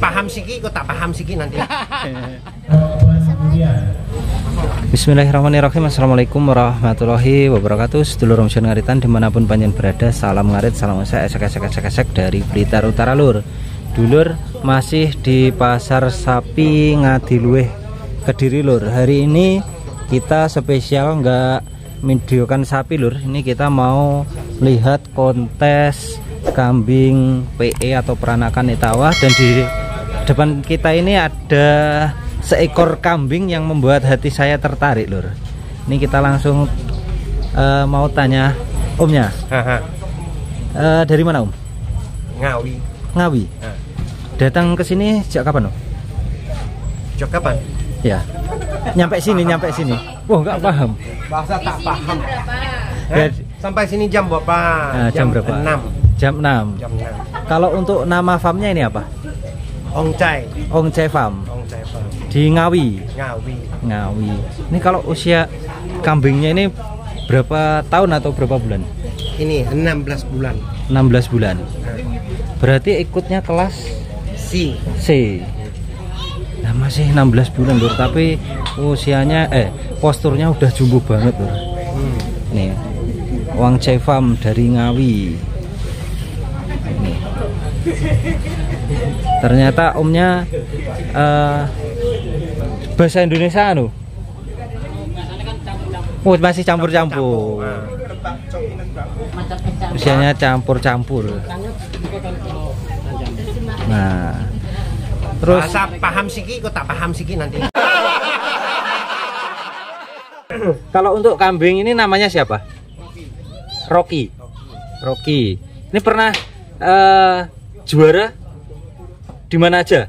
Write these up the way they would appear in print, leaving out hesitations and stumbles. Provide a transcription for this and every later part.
paham siki kok tak paham siki nanti. Bismillahirrahmanirrahim. Assalamualaikum warahmatullahi wabarakatuh. Sedulur Om Ngaritan dimanapun panjen berada, salam ngarit, salam esek dari Blitar Utara lur. Dulur masih di pasar sapi Ngadiluih Kediri lur. Hari ini kita spesial nggak videokan sapi lur. Ini kita mau lihat kontes kambing PE atau peranakan Etawah, dan di depan kita ini ada seekor kambing yang membuat hati saya tertarik lur. Ini kita langsung mau tanya omnya. Dari mana om? Ngawi. Ngawi. Datang ke sini sejak kapan om? Sejak kapan? Ya. Nyampe sini. Wah, nggak paham. Bahasa tak paham. Sampai sini jam berapa? Jam berapa? 6. Jam 6. Jam 6. Kalau untuk nama farmnya ini apa? Ongcai. Ongcai Farm. Ongcai Farm. Di Ngawi. Ngawi. Ini kalau usia kambingnya ini berapa tahun atau berapa bulan? Ini 16 bulan. 16 bulan. Berarti ikutnya kelas C. Nah, masih 16 bulan lur, tapi usianya posturnya udah jumbo banget lur. Nih. Ongcai Farm dari Ngawi. Ini. Ternyata omnya bahasa Indonesia anu. Oh, masih campur-campur. Usianya campur-campur. Nah, terus bahasa paham siki kok tak paham siki nanti. Kalau untuk kambing ini namanya siapa? Rocky. Ini pernah juara di mana aja?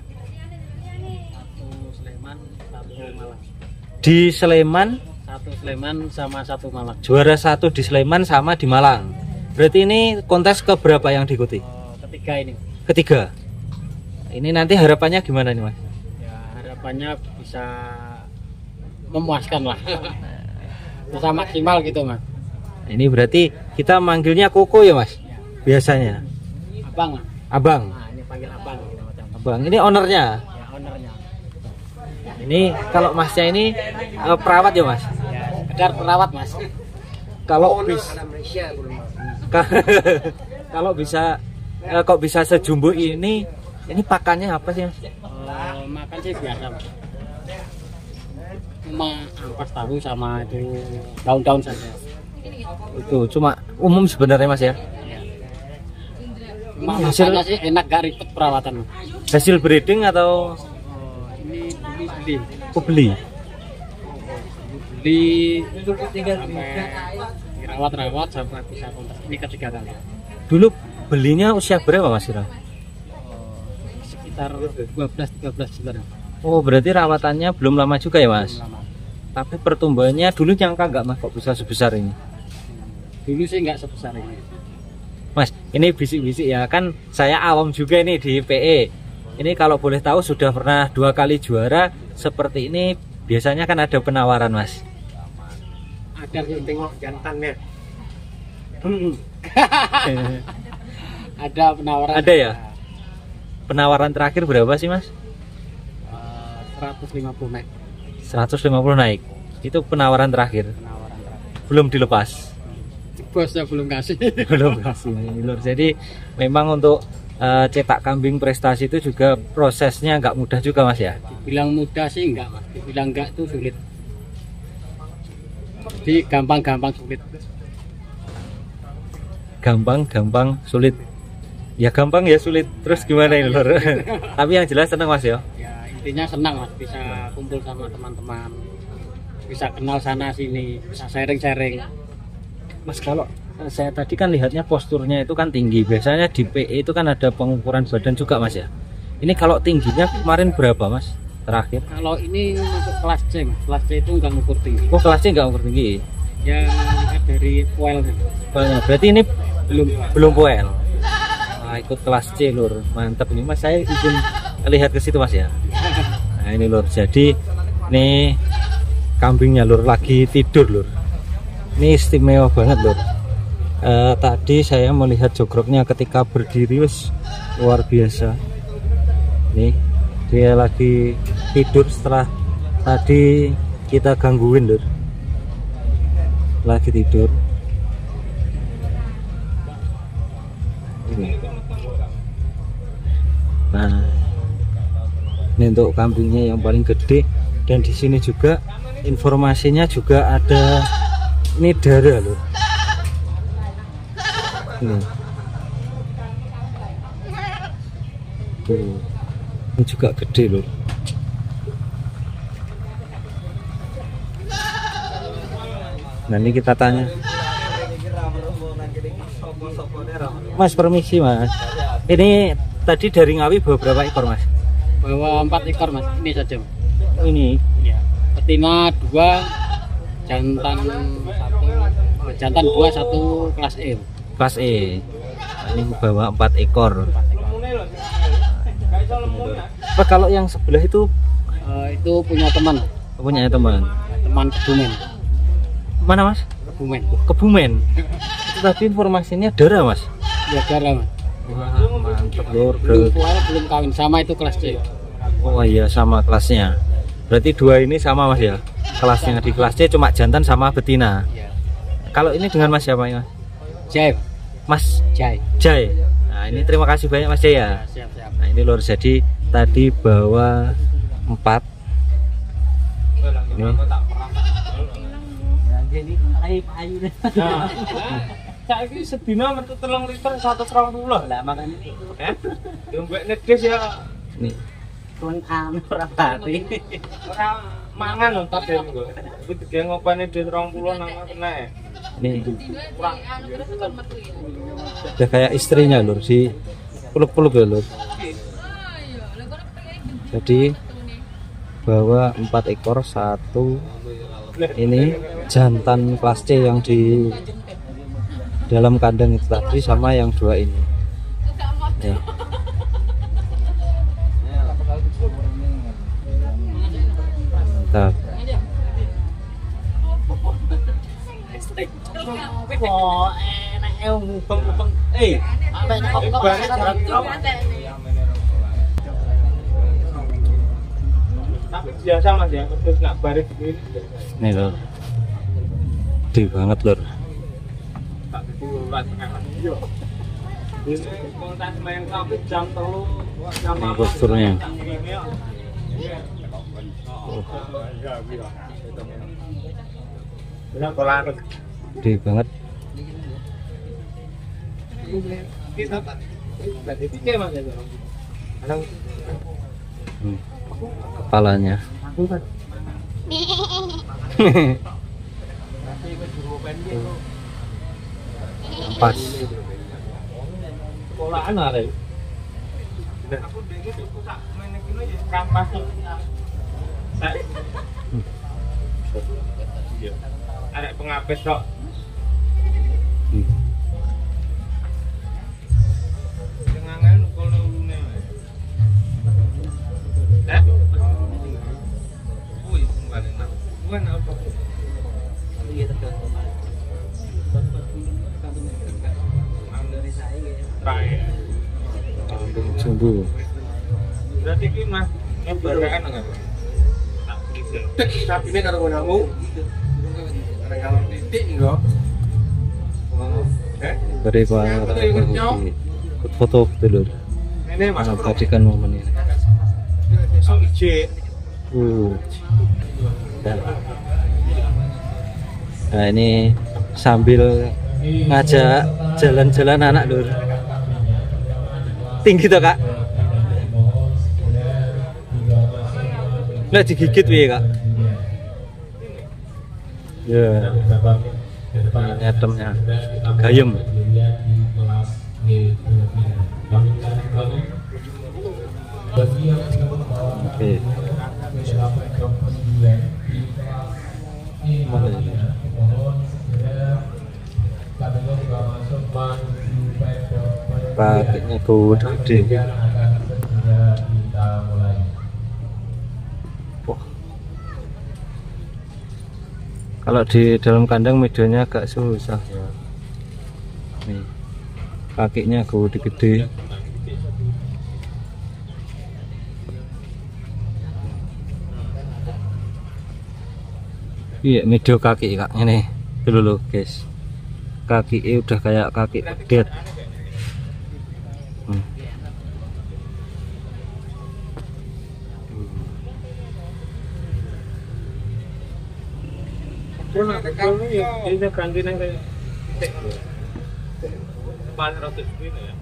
Di Sleman. Satu Sleman sama satu Malang. Juara 1 di Sleman sama di Malang. Berarti ini kontes keberapa yang diikuti? Ketiga ini. Ketiga. Ini nanti harapannya gimana nih mas? Ya, harapannya bisa memuaskan lah. Bisa maksimal gitu mas. Ini berarti kita manggilnya Koko ya mas? Biasanya. Abang lah. Abang. Nah, ini panggil abang gitu macam. Abang. Ini ownernya. Ya, ownernya. Ini kalau masnya ini perawat ya mas? Ya, sekedar perawat mas. Kalau kalau bisa kok bisa sejumbo ini pakannya apa sih mas? Makan sih biasa mas. Cuma ampas tahu sama itu daun-daun saja. Itu cuma umum sebenarnya mas ya? Cuma hasilnya sih enak, gak ribet perawatan. Hasil breeding atau? Ini beli. Beli. Rawat sampai bisa kontes. Ini ketiga kali. Dulu belinya usia berapa mas Ira? Sekitar 12-13 bulan. Oh berarti rawatannya belum lama juga ya mas? Belum lama. Tapi pertumbuhannya dulu nyangka nggak mas kok bisa sebesar ini? Dulu sih nggak sebesar ini. Mas, ini bisik-bisik ya, kan saya awam juga ini di PE. Ini kalau boleh tahu sudah pernah 2 kali juara seperti ini, biasanya kan ada penawaran mas? Ada yang tengok jantannya. Ada penawaran. Ada ya? Penawaran terakhir berapa sih mas? 150 naik. 150 naik. Itu penawaran terakhir. Penawaran terakhir. Belum dilepas. Bosnya belum kasih. Belum kasih. Jadi memang untuk cetak kambing prestasi itu juga prosesnya nggak mudah juga mas ya? Dibilang mudah sih enggak mas. Dibilang enggak tuh sulit. Jadi gampang-gampang sulit. Gampang sulit. Ya gampang ya sulit. Terus gimana ini lor? Tapi yang jelas senang mas ya? Ya intinya senang mas, bisa kumpul sama teman-teman, bisa kenal sana sini, bisa sharing-sharing. Mas kalau saya tadi kan lihatnya posturnya itu kan tinggi. Biasanya di PE itu kan ada pengukuran badan juga mas ya? Ini kalau tingginya kemarin berapa mas terakhir? Kalau ini masuk kelas C mas. Kelas C itu nggak ngukur tinggi. Oh kelas C nggak ngukur tinggi? Ya lihat dari poelnya. Berarti ini belum poel. Nah, ikut kelas C lur, mantap ini mas. Saya izin lihat ke situ mas ya. Nah ini lur, jadi ini kambingnya lur lagi tidur lur. Ini istimewa banget lur. Tadi saya melihat jogroknya ketika berdiri, luar biasa. Nih, dia lagi tidur setelah tadi kita gangguin, Lur. Lagi tidur. Nah, ini untuk kambingnya yang paling gede, dan di sini juga informasinya juga ada ini darah, Lur. Ini. Tuh. Ini juga gede, Lur. Nah, ini kita tanya. Mas, permisi Mas. Ini tadi dari Ngawi bawa berapa ekor Mas? Bawa 4 ekor Mas, ini saja. Oh, ini Ya. Betina 2, jantan 1, jantan 2, 1 kelas E. kelas E. Nah, ini bawa 4 ekor. Apa kalau yang sebelah itu Itu punya teman punya teman? Kebumen. Mana Mas? Kebumen. Kebumen. Itu tadi informasinya darah Mas. Ya darah Mas. Wah, mantap Lur. Belum kawin, sama itu kelas C. Oh iya, sama kelasnya. Berarti dua ini sama Mas ya? Kelasnya di kelas C cuma jantan sama betina. Ya. Kalau ini dengan Mas siapa ya? Jai. Mas Jai. Jai. Nah, ini terima kasih banyak Mas Jai ya. Siap. Nah, ini Lur, jadi tadi bawa 4. Ini Saya ini sedina metu 3 liter 120 lah makanya. Mbak nedes ya. ini Ora pati. Ora mangan lho tadi engko. Iki dige ngopane di 20 nang kena. ini udah kayak istrinya Lur, si peluk-peluk ya Lur. Jadi bawa 4 ekor, 1 ini jantan kelas C yang di dalam kandang itu tadi, sama yang 2 ini ya. Mantap. Biasa Mas ya, terus nak baris begini. Nih Lur, gede banget Lur. Tak diulas kan. Yo. Ini kontak main sampai jam 3 jam Ini posturnya. Benar kolar. Gede banget. Kita tak. Berarti piye Mas ya? Kepalanya. Pas. Sekolahan arek. Aku dhewe tuku sak meneh kene ya kampas. Sak. Iya. Arek pengapit kok. Jangan kalau lune. Wih, bukan enak. Bukan apa. Iya tergantung. Kambing jumbo. Berarti ki Mas nyebarkan enggak? Sapine karo ngono. Kalau titik enggak. Beri foto dulu. Ini Mas. Abadikan momen ini. So ije. Nah, ini sambil ngajak jalan-jalan anak Lur. Tinggi toh Kak? Nggak digigit wih Kak? Ya. Ini ademnya gayem. Oke. Mana ini? Pakainya gede. Wah. Kalau di dalam kandang medianya agak susah ya. Nih, kakinya gede. Iya, medio kaki kak ini dulu guys, kaki udah kayak kaki pedet. Ini kantin yang kayak paling rotus ini ya.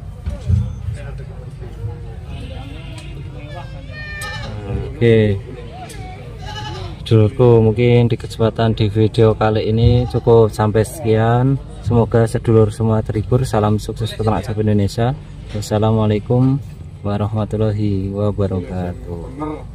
Oke, dulurku, mungkin di kesempatan di video kali ini cukup sampai sekian. Semoga sedulur semua terhibur. Salam sukses peternak sapi Indonesia. Wassalamualaikum warahmatullahi wabarakatuh.